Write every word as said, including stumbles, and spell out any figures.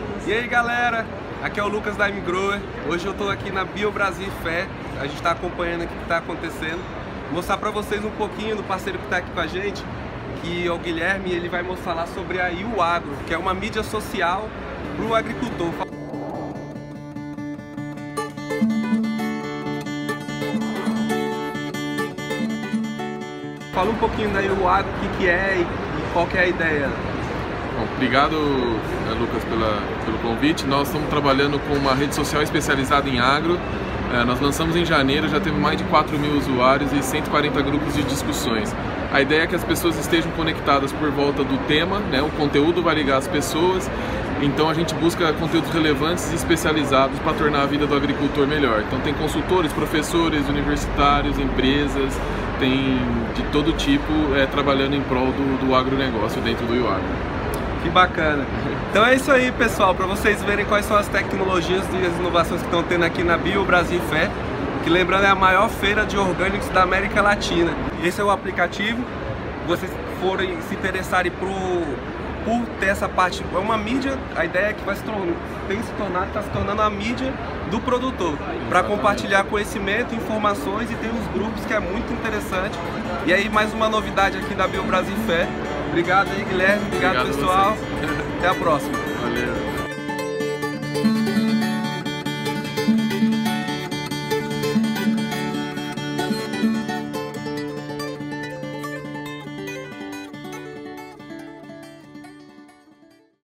E aí galera, aqui é o Lucas da Grower. Hoje eu estou aqui na Bio Brasil Fé. A gente está acompanhando aqui o que está acontecendo. Vou mostrar para vocês um pouquinho do parceiro que está aqui com a gente, que é o Guilherme. Ele vai mostrar lá sobre a IUAGRO, que é uma mídia social para o agricultor. Fala um pouquinho da IUAGRO, o que, que é e qual que é a ideia. Bom, obrigado, Lucas, pela, pelo convite. Nós estamos trabalhando com uma rede social especializada em agro. É, nós lançamos em janeiro, já teve mais de quatro mil usuários e cento e quarenta grupos de discussões. A ideia é que as pessoas estejam conectadas por volta do tema, né? O conteúdo vai ligar as pessoas, então a gente busca conteúdos relevantes e especializados para tornar a vida do agricultor melhor. Então tem consultores, professores, universitários, empresas, tem de todo tipo é, trabalhando em prol do, do agronegócio dentro do IUAGRO. Que bacana! Então é isso aí, pessoal, para vocês verem quais são as tecnologias e as inovações que estão tendo aqui na Bio Brasil Fé, que, lembrando, é a maior feira de orgânicos da América Latina. Esse é o aplicativo. Vocês forem se interessarem por, por ter essa parte, é uma mídia, a ideia é que vai se tornar, tem se tornado, está se tornando a mídia do produtor, para compartilhar conhecimento, informações, e tem uns grupos que é muito interessante. E aí, mais uma novidade aqui da Bio Brasil Fé. Obrigado aí, Guilherme. Obrigado, Obrigado pessoal. Até a próxima. Valeu.